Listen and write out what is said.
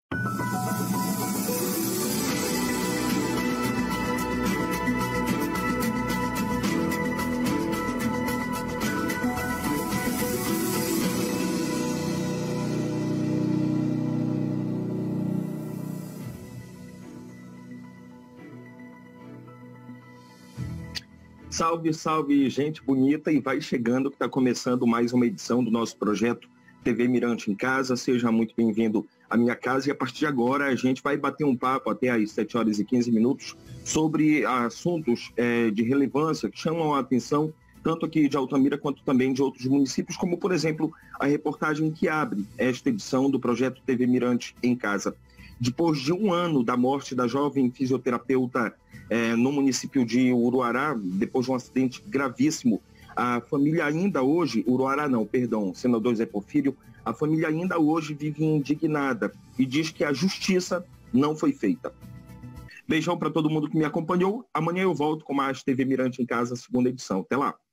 Salve, salve, gente bonita, e vai chegando que está começando mais uma edição do nosso projeto TV Mirante em Casa. Seja muito bem-vindo à minha casa, e a partir de agora a gente vai bater um papo até às 7 horas e 15 minutos sobre assuntos de relevância que chamam a atenção tanto aqui de Altamira quanto também de outros municípios, como por exemplo a reportagem que abre esta edição do projeto TV Mirante em Casa. Depois de um ano da morte da jovem fisioterapeuta no município de Uruará, depois de um acidente gravíssimo, a família ainda hoje, senador Zé Porfírio, a família ainda hoje vive indignada e diz que a justiça não foi feita. Beijão para todo mundo que me acompanhou. Amanhã eu volto com mais TV Mirante em Casa, segunda edição. Até lá.